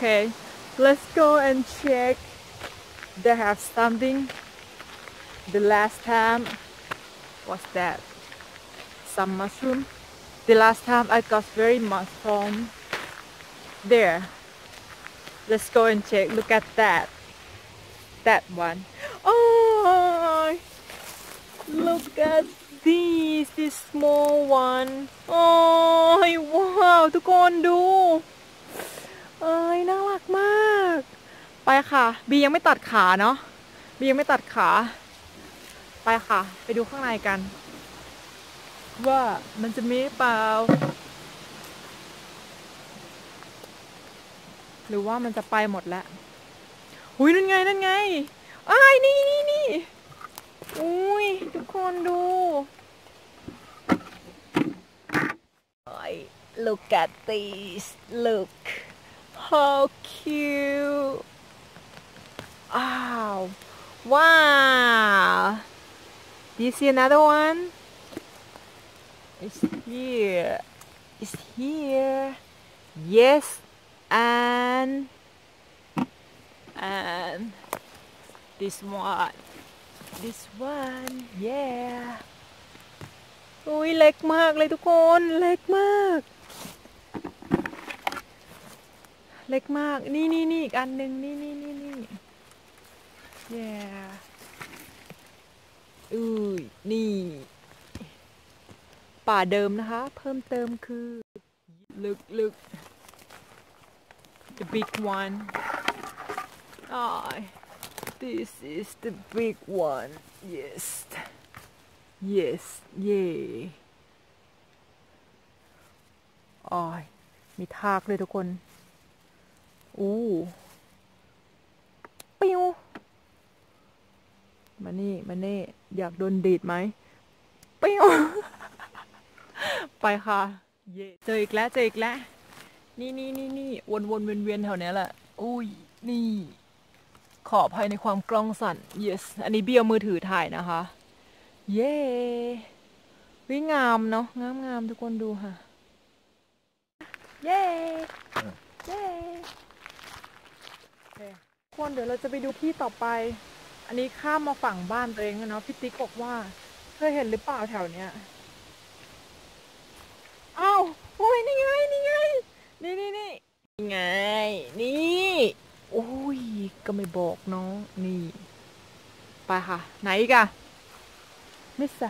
Okay, let's go and check. They have something. The last time, what's that? Some mushroom. The last time I got very much from there. Let's go and check. Look at that. That one. Oh, look at this small one. Oh, wow ทุกคนดูน่ารักมากไปค่ะบียังไม่ตัดขาเนาะบียังไม่ตัดขาไปค่ะไปดูข้างในกันว่ามันจะมีเปล่าหรือว่ามันจะไปหมดแล้วหุยนั่นไงนี่อุ้ยทุกคนดูLook at this. Look. How cute. Oh. Wow. Do you see another one? It's here. It's here. Yes. And this one. This one. Yeah. อุ้ยเล็กมากเลยทุกคนเล็กมากเล็กมากนี่อีกอันหนึ่งนี่yeah นี่ป่าเดิมนะคะเพิ่มเติมคือ look the big one this is the big one yes yeah มีทากเลยทุกคนปิ้วมานี่อยากโดนดีดไหมปิ้ว ไปค่ะเย่เจออีกแล้วนี่วนเวียนแถวนี้แหละนี่ขออภัยในความกล้องสั่น yes อันนี้เบี้ยวมือถือถ่ายนะคะเย้วิงามเนาะงามทุกคนดูค่ะเย้คนเดี๋ยวเราจะไปดูที่ต่อไปอันนี้ข้ามมาฝั่งบ้านตัวเองแล้วเนาะพี่ติ๊กบอกว่าเคยเห็นหรือเปล่าแถวเนี้ยอ้าวโอ้ยนี่ไงนี่ไงโอ้ยก็ไม่บอกน้องนี่ไปค่ะไหนอีกอะไม่ใส่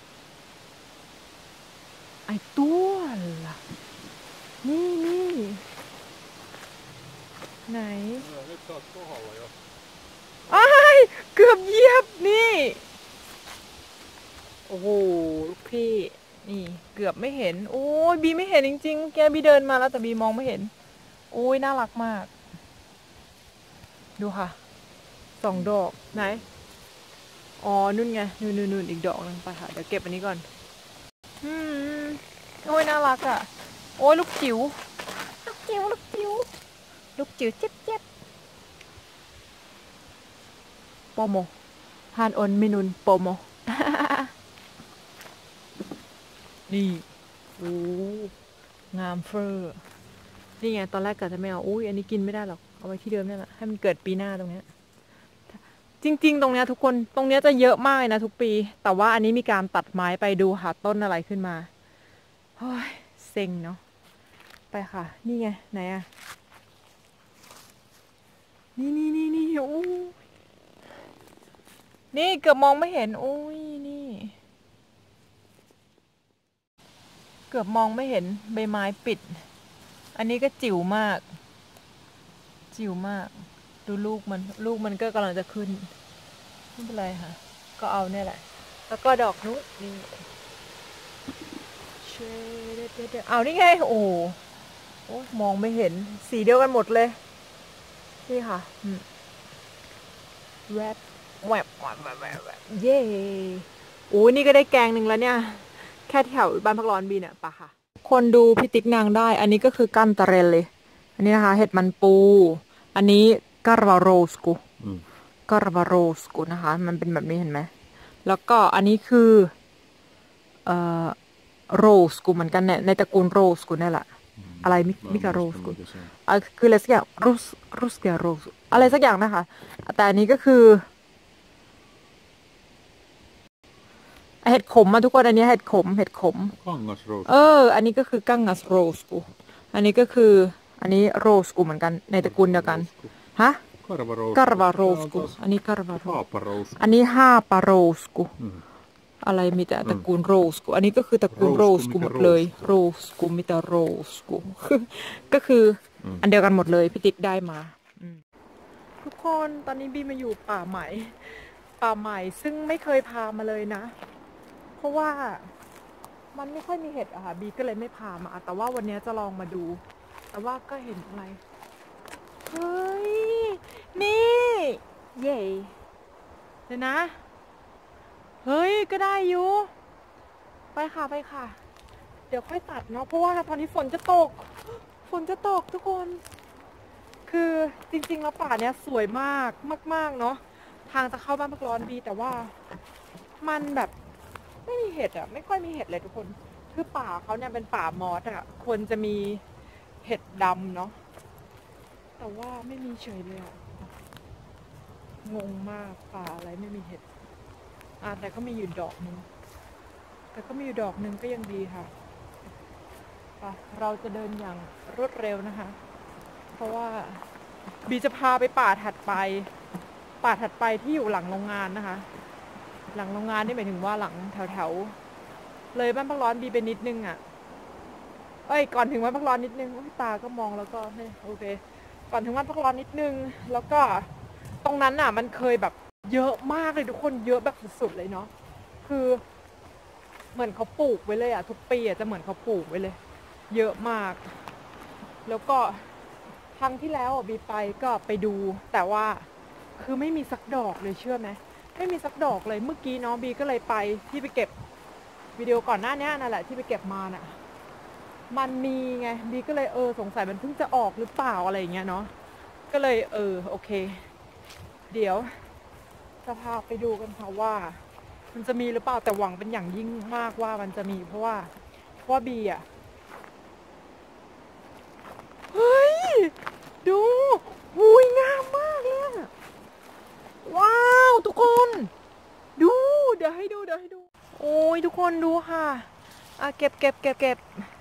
ไอตัวล่ะนี่ไหนเกือบเหยียบนี่โอ้โหลูกพี่นี่เกือบไม่เห็นโอ้ยบีไม่เห็นจริงๆแกบีเดินมาแล้วแต่บีมองไม่เห็นโอ้ยน่ารักมากดูค่ะ2 ดอกไหนนู่นไงนู่นอีกดอกนึงไปค่ะเดี๋ยวเก็บอันนี้ก่อนโอ้ยน่ารักอ่ะโอ้ยลูกจิ๋วเจ็บโปโมฮานอนมินุนโปโม นี่งามเฟอร์นี่ไงตอนแรกกะจะไม่เอาอันนี้กินไม่ได้หรอกเอาไว้ที่เดิมนี่แหละให้มันเกิดปีหน้าตรงนี้จริงๆตรงนี้ทุกคนตรงนี้จะเยอะมากนะทุกปีแต่ว่าอันนี้มีการตัดไม้ไปดูหาต้นอะไรขึ้นมาโอ้ยเซ็งเนาะไปค่ะนี่ไงไหนอะนี่นี่เกือบมองไม่เห็นนี่เกือบมองไม่เห็นใบไม้ปิดอันนี้ก็จิ๋วมากดูลูกมันก็กำลังจะขึ้นไม่เป็นไรค่ะก็เอาเนี่ยแหละแล้วก็ดอกนุ๊กนี่เอานี่ไงโอ้มองไม่เห็นสีเดียวกันหมดเลยนี่ค่ะแวบเย้นี่ก็ได้แกงหนึ่งแล้วเนี่ยแค่แถวบ้านพักร้อนบีเนี่ยปะค่ะคนดูพี่ติ๊กนางได้อันนี้ก็คือกันตะเรนเลยอันนี้นะคะเห็ดมันปูอันนี้การวาโรสกูนะคะมันเป็นแบบนี้เห็นไหมแล้วก็อันนี้คือโรสกูเหมือนกันเนี่ยในตระกูลโรสกูนี่แหละอะไรมิกาโรสกูคืออะไรสักอย่างรุสเกโรสอะไรสักอย่างนะคะแต่อันนี้ก็คือเห็ดขมมาทุกคนอันนี้เห็ดขมอันนี้ก็คือกังงัสโรสกูอันนี้ก็คืออันนี้โรสกูเหมือนกันในตระกูลเดียวกันฮะการวาโรสกูอันนี้การวาโรสอันนี้ห้าปาโรสกูอะไรมีแต่ตระกูลโรสกูอันนี้ก็คือตระกูลโรสกูหมดเลยโรสกูมีแต่โรสกูก็คืออันเดียวกันหมดเลยพี่ติ๊กได้มาทุกคนตอนนี้บีมาอยู่ป่าใหม่ซึ่งไม่เคยพามาเลยนะเพราะว่ามันไม่ค่อยมีเห็ดอะค่ะบีก็เลยไม่พามาแต่ว่าวันนี้จะลองมาดูแต่ว่าก็เห็นอะไรเฮ้ยนี่เย่เดี๋ยวนะเฮ้ยก็ได้อยู่ไปค่ะเดี๋ยวค่อยตัดเนาะเพราะว่าตอนนี้ฝนจะตกทุกคนคือจริงๆแล้วป่าเนี้ยสวยมากเนาะทางจะเข้าบ้านพักร้อนบีแต่ว่ามันแบบไม่มีเห็ดอะไม่ค่อยมีเห็ดเลยทุกคนคือป่าเขาเนี่ยเป็นป่ามอสอะควรจะมีเห็ดดำเนาะแต่ว่าไม่มีเฉยเลยอะงงมากป่าอะไรไม่มีเห็ดแต่ก็มีอยู่ดอกนึงก็ยังดีค่ะเราจะเดินอย่างรวดเร็วนะคะเพราะว่าบีจะพาไปป่าถัดไปที่อยู่หลังโรงงานนะคะหลังโรงงานนี่หมายถึงว่าหลังแถวเลยบ้านพักร้อนบีไปนิดนึงอ่ะก่อนถึงบ้านพักร้อนนิดนึงตาก็มองแล้วก็โอเคก่อนถึงบ้านพักร้อนนิดนึงแล้วก็ตรงนั้นน่ะมันเคยแบบเยอะมากเลยทุกคนเยอะแบบสุดๆเลยเนาะคือเหมือนเขาปลูกไว้เลยอ่ะทุกปีอ่ะจะเหมือนเขาปลูกไว้เลยเยอะมากแล้วก็ครั้งที่แล้วบีไปก็ไปดูแต่ว่าคือไม่มีสักดอกเลยเชื่อไหมไม่มีสักดอกเลยเมื่อกี้น้องบีก็เลยไปที่ไปเก็บวิดีโอก่อนหน้านี้นั่นแหละที่ไปเก็บมาน่ะมันมีไงบีก็เลยสงสัยมันเพิ่งจะออกหรือเปล่าอะไรอย่างเงี้ยเนาะก็เลยโอเคเดี๋ยวจะพาไปดูกันค่ะว่ามันจะมีหรือเปล่าแต่หวังเป็นอย่างยิ่งมากว่ามันจะมีเพราะว่าบีอ่ะเฮ้ยดูอุ้ยงามมากเลยว้าวทุกคนดูเดี๋ยวให้ดูโอ้ยทุกคนดูค่ะเก็บ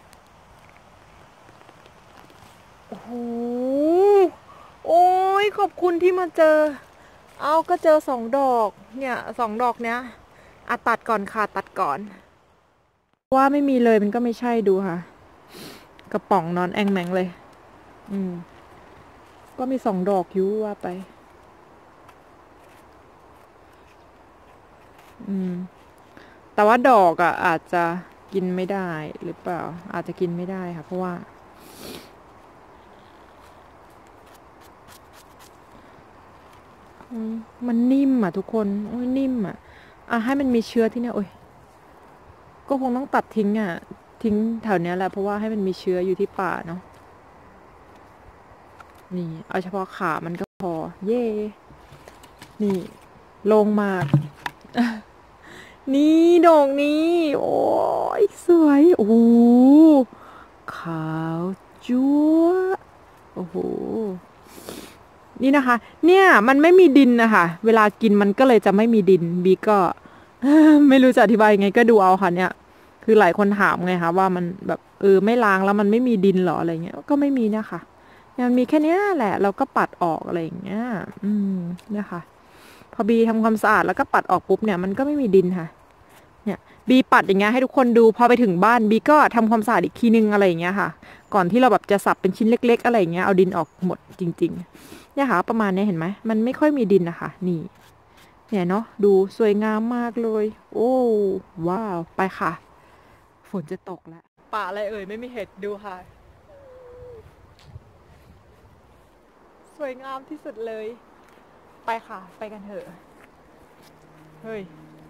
โอ้โหโอ้ยขอบคุณที่มาเจอก็เจอ2 ดอกเนี่ย2 ดอกเนี้ยตัดก่อนค่ะตัดก่อนว่าไม่มีเลยมันก็ไม่ใช่ดูค่ะกระป๋องนอนแองแมงเลยก็มี2 ดอกอยู่ว่าไปแต่ว่าดอกอาจจะกินไม่ได้หรือเปล่าอาจจะกินไม่ได้ค่ะเพราะว่ามันนิ่มทุกคนนิ่มให้มันมีเชื้อที่เนี่ยก็คงต้องตัดทิ้งทิ้งแถวนี้แหละเพราะว่าให้มันมีเชื้ออยู่ที่ป่าเนาะนี่เอาเฉพาะขามันก็พอเย่นี่ลงมากนี่ดอกนี้โอ้ยสวยโอ้โหขาวจั๊วโอ้โหนี่นะคะเนี่ยมันไม่มีดินนะคะเวลากินมันก็เลยจะไม่มีดินบีก็ไม่รู้จะอธิบายยังไงก็ดูเอาค่ะเนี่ยคือหลายคนถามไงคะว่ามันแบบไม่ล้างแล้วมันไม่มีดินหรออะไรเงี้ยก็ไม่มีนะคะมันมีแค่นี้แหละเราก็ปัดออกอะไรอย่างเงี้ยเนี่ยค่ะพอบีทำความสะอาดแล้วก็ปัดออกปุ๊บเนี่ยมันก็ไม่มีดินค่ะเนี่ยบีปัดอย่างเงี้ยให้ทุกคนดูพอไปถึงบ้านบีก็ทำความสะอาดอีกทีนึงอะไรอย่างเงี้ยค่ะก่อนที่เราแบบจะสับเป็นชิ้นเล็กๆอะไรอย่างเงี้ยเอาดินออกหมดจริงๆเนี่ยค่ะประมาณนี้เห็นไหมมันไม่ค่อยมีดินนะคะนี่เนี่ยเนาะดูสวยงามมากเลยโอ้ว้าวไปค่ะฝนจะตกแล้วป่าอะไรไม่มีเห็ดดูค่ะสวยงามที่สุดเลยไปค่ะไปกันเถอะเฮ้ย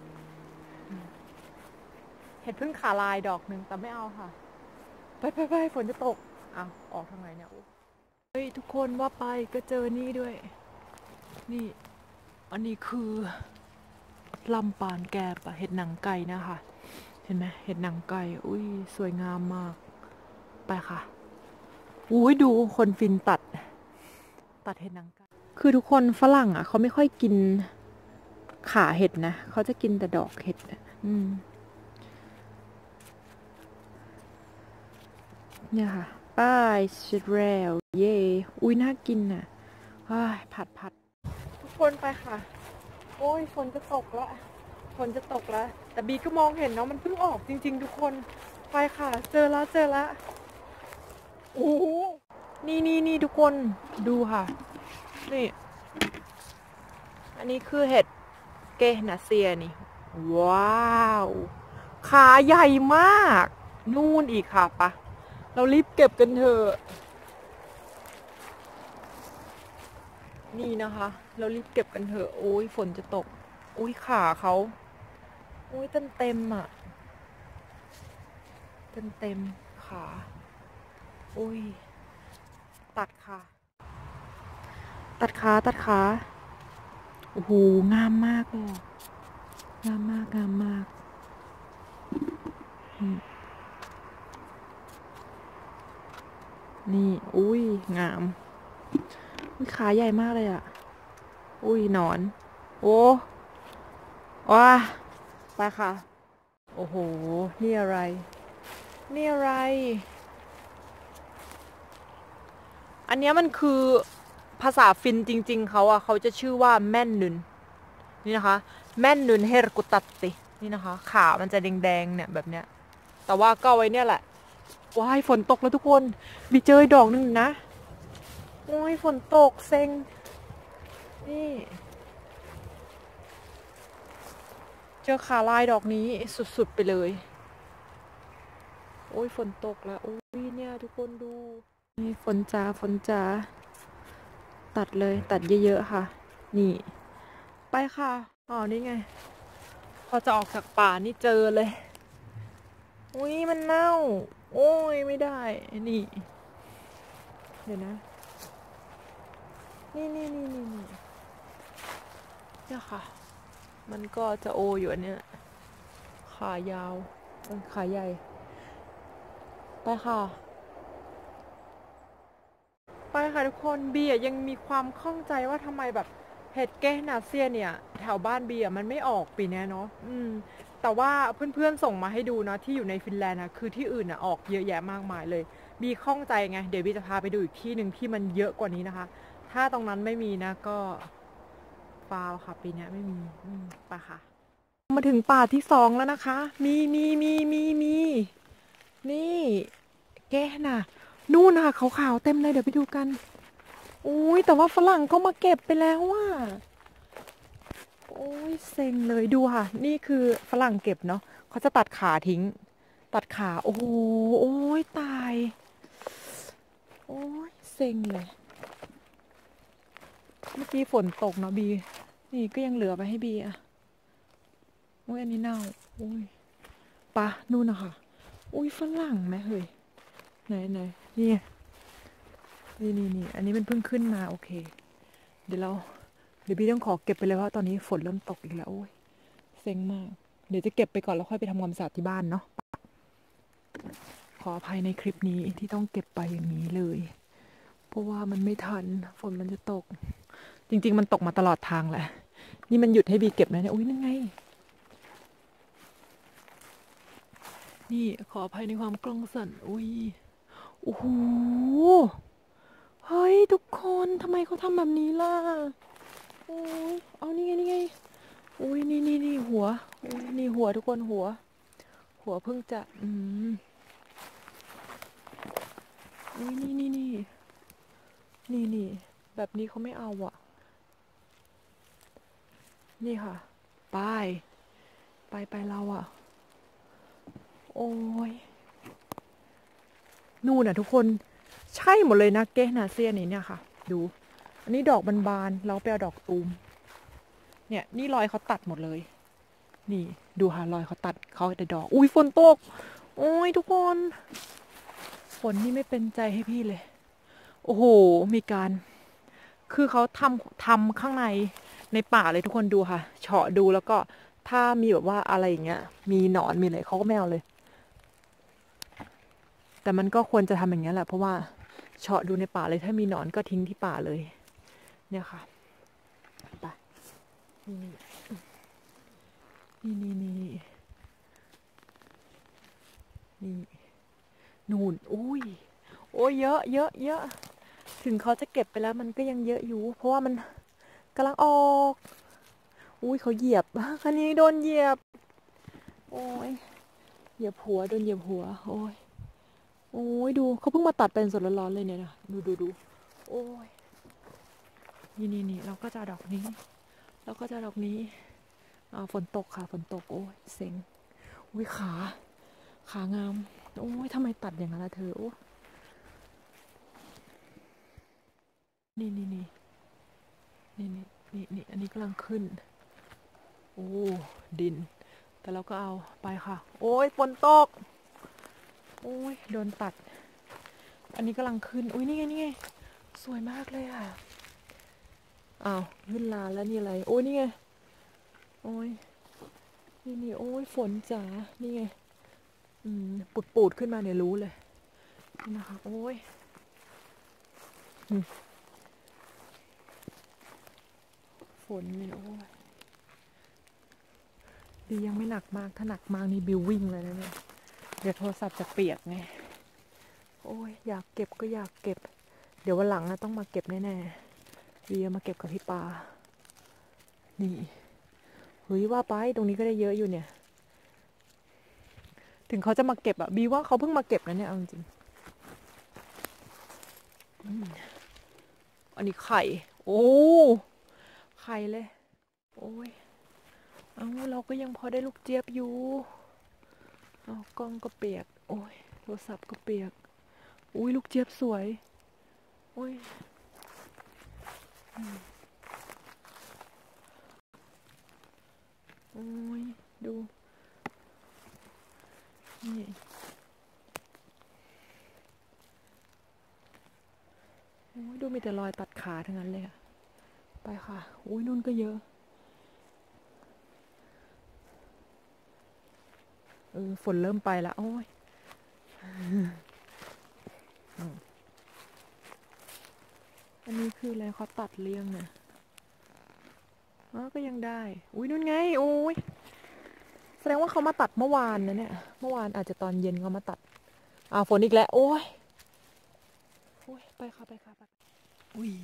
เห็ดพึ่งขาลายดอกหนึ่งแต่ไม่เอาค่ะไปฝนจะตกออกทางไหนเนี่ยเฮ้ยทุกคนว่าไปก็เจอนี่ด้วยนี่อันนี้คือลำปานแกบเห็ดหนังไก่นะคะเห็นไหมเห็ดหนังไก่อุ้ยสวยงามมากไปค่ะอุ้ยดูคนฟินตัดเห็ดนางไก่คือทุกคนฝรั่งอ่ะเขาไม่ค่อยกินขาเห็ดนะเขาจะกินแต่ดอกเห็ดเนี่ยค่ะป้ายชิดแล้วเย่อุ้ยน่ากินน่ะผัดทุกคนไปค่ะโอ้ยฝนจะตกแล้วแต่บีก็มองเห็นเนาะมันเพิ่งออกจริงๆทุกคนไปค่ะเจอแล้วโอ้นี่ทุกคนดูค่ะนี่อันนี้คือเห็ดเกนาเซียนี่ว้าวขาใหญ่มากนู่นอีกค่ะปะเรารีบเก็บกันเถอะนี่นะคะเรารีบเก็บกันเถอะโอ้ยฝนจะตกโอ้ยขาเขาโอ้ยเต็มอ่ะเต็มขาโอ้ยตัดขาโอ้โหงามมากเลยงามมากนี่อุ้ยงามขาใหญ่มากเลยอ่ะอุ้ยหนอนโอ้ว้าไปค่ะโอ้โหนี่อะไรอันนี้มันคือภาษาฟินจริงๆเขาอะเขาจะชื่อว่าแม่นนุนนี่นะคะแม่นนุนเฮรกุตัตตินี่นะคะขามันจะแดงๆเนี่ยแบบเนี้ยแต่ว่าก็ไว้เนี่ยแหละว้ายฝนตกแล้วทุกคนบีเจอดอกนึงนะโอ้ยฝนตกเซ็งนี่เจอขาลายดอกนี้สุดๆไปเลยโอ้ยฝนตกแล้วโอ้ยเนี่ยทุกคนดูนี่ฝนจ๋าตัดเลยตัดเยอะๆค่ะนี่ไปค่ะอ๋อนี่ไงพอจะออกจากป่านี่เจอเลยอุ้ยมันเน่าโอ้ยไม่ได้นี่เดี๋ยวนะนี่เนี่ยค่ะมันก็จะโออยู่อันเนี้ยขายาวขาใหญ่ไปค่ะทุกคนบียังมีความข้องใจว่าทำไมแบบเห็ดแก้นาเซียเนี่ยแถวบ้านบีมันไม่ออกปีนี้เนาะแต่ว่าเพื่อนๆส่งมาให้ดูนะที่อยู่ในฟินแลนด์นะคือที่อื่นออกเยอะแยะมากมายเลยบีข้องใจไงเดี๋ยวบีจะพาไปดูอีกที่หนึ่งที่มันเยอะกว่านี้นะคะถ้าตรงนั้นไม่มีนะก็ฟาวค่ะปีนี้ไม่มีไปค่ะมาถึงป่าที่สองแล้วนะคะมีนี่แก้น่ะนู่นค่ะขาวๆเต็มเลยเดี๋ยวไปดูกันอุ้ยแต่ว่าฝรั่งก็มาเก็บไปแล้วว่ะโอ้ยเซ็งเลยดูค่ะนี่คือฝรั่งเก็บเนาะเขาจะตัดขาทิ้งตัดขาโอ้โหโอ้ยตายโอ้ยเซ็งเลยเมื่อกี้ฝนตกเนาะบีนี่ก็ยังเหลือไปให้บีอะโอ้ยอันนี้เน่าโอ้ยปะนู่นนะคะอุ้ยฝรั่งไหมเฮ้ยไหนนี่อันนี้มันเพิ่งขึ้นมาโอเคเดี๋ยวพี่ต้องขอเก็บไปเลยเพราะตอนนี้ฝนเริ่มตกอีกแล้วโอ้ยเซ็งมากเดี๋ยวจะเก็บไปก่อนแล้วค่อยไปทำความสะอาดที่บ้านเนาะขออภัยในคลิปนี้ที่ต้องเก็บไปอย่างนี้เลยเพราะว่ามันไม่ทันฝนมันจะตกจริงๆมันตกมาตลอดทางแหละนี่มันหยุดให้บีเก็บนะเนี่ยอุ้ยนั่นไงนี่ขออภัยในความกล้องสั่นอุ้ยโอ้โหเฮ้ยทุกคนทำไมเขาทำแบบนี้ล่ะโอ้ยเอานี่ไงอุ้ยนี่หัวอุ้ยนี่หัวทุกคนหัวเพิ่งจะอุ้ยนี่แบบนี้เขาไม่เอาอ่ะนี่ค่ะไปเราอ่ะโอ้ยนู่นน่ะทุกคนใช่หมดเลยนะเกนาเซียนี่เนี่ยค่ะดูอันนี้ดอกบานๆเราไปเอาดอกตูมเนี่ยนี่รอยเขาตัดหมดเลยนี่ดูค่ะรอยเขาตัดเขาแต่ดอกอุ้ยฝนตกโอ้ยทุกคนฝนนี่ไม่เป็นใจให้พี่เลยโอ้โหมีการคือเขาทำข้างในป่าเลยทุกคนดูค่ะเฉาะดูแล้วก็ถ้ามีแบบว่าอะไรอย่างเงี้ยมีหนอนมีอะไรเขาก็ไม่เอาเลยแต่มันก็ควรจะทำอย่างเงี้ยแหละเพราะว่าเฉาะดูในป่าเลยถ้ามีหนอนก็ทิ้งที่ป่าเลยเนี่ยค่ะไปนี่นู่นอุ้ยโอ้ยเยอะถึงเขาจะเก็บไปแล้วมันก็ยังเยอะอยู่เพราะว่ามันกำลังออกอุ้ยเขาเหยียบคันนี้โดนเหยียบโอ้ยเหยียบหัวโดนเหยียบหัวโอ้ยดูเขาเพิ่งมาตัดเป็นสดร้อนๆเลยเนี่ยนะดูโอ้ยนี่เราก็จะดอกนี้ฝนตกค่ะฝนตกโอ้ยเซ็งอุ้ยขางามโอ้ยทำไมตัดอย่างนั้นล่ะเธอโอ้นี่อันนี้กำลังขึ้นโอ้ดินแต่เราก็เอาไปค่ะโอ้ยฝนตกโอ้ยโดนตัดอันนี้กำลังขึ้นอุ้ยนี่ไงสวยมากเลยอ่ะอ้าวขึ้นลาแล้วนี่อะไรโอ้ยนี่ไงโอ้ยนี่โอ้ยฝนจ๋านี่ไงปูดขึ้นมาเนี่ยรู้เลยนี่นะคะโอ้ยฝนเนี่ยโอ้ยดียังไม่หนักมากถ้าหนักมากนี่บิววิ่งเลยนะเนี่ยเดี๋ยวโทรศัพท์จะเปียกไงโอ้ยอยากเก็บก็อยากเก็บเดี๋ยววันหลังนะต้องมาเก็บแน่ๆวีมาเก็บกับพี่ปานี่เฮ้ยว่าไปตรงนี้ก็ได้เยอะอยู่เนี่ยถึงเขาจะมาเก็บอะบีว่าเขาเพิ่งมาเก็บนะเนี่ยเอาจริงอันนี้ไข่โอ้ไข่เลยโอ้ยเอาเราก็ยังพอได้ลูกเจี๊ยบอยู่เอากล้องก็เปียกโอ้ยโทรศัพท์ก็เปียกอุ้ยลูกเจี๊ยบสวยโอ้ยโอ้ยดูนี่โอ้ยดูมีแต่รอยตัดขาทั้งนั้นเลยอะไปค่ะอุ้ยนุ่นก็เยอะฝนเริ่มไปแล้วโอ้ยอันนี้คืออะไรเขาตัดเลี้ยงเนี่ยก็ยังได้อุ้ยนุ่นไงโอ้ยแสดงว่าเขามาตัดเมื่อวานนะเนี่ยเมื่อวานอาจจะตอนเย็นเขามาตัดฝนอีกแล้วโอ้ยไปค่ะอุ้ย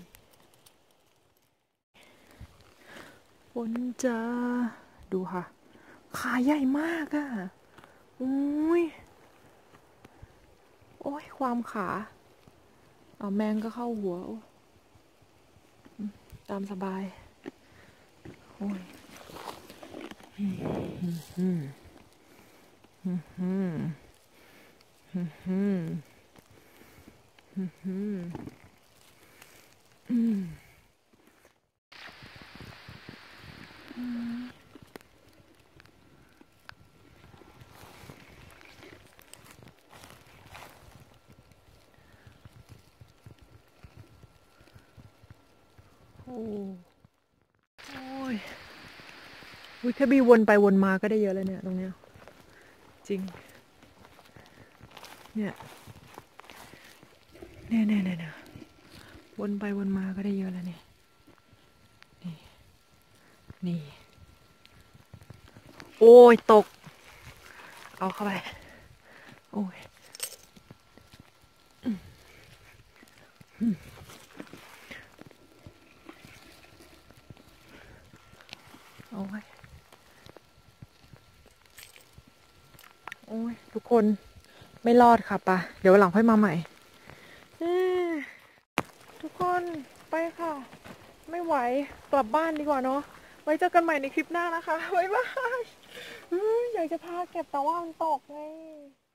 ฝนจ้าดูค่ะขาใหญ่มากอะอุ้ยโอ้ยความขาแมงก็เข้าหัวตามสบายโอ้ยโอ้ยแค่บีวนไปวนมาก็ได้เยอะแล้วเนี่ยตรงเนี้ยจริงเนี่ยวนไปวนมาก็ได้เยอะแล้วเนี่ยนี่โอ้ยตกเอาเข้าไปโอ้ยโอ้ยทุกคนไม่รอดค่ะปะเดี๋ยววันหลังค่อยมาใหม่ทุกคนไปค่ะไม่ไหวกลับบ้านดีกว่าเนาะไว้เจอกันใหม่ในคลิปหน้านะคะบ๊ายบายอยากจะพาเก็บแต่ว่ามันตกไง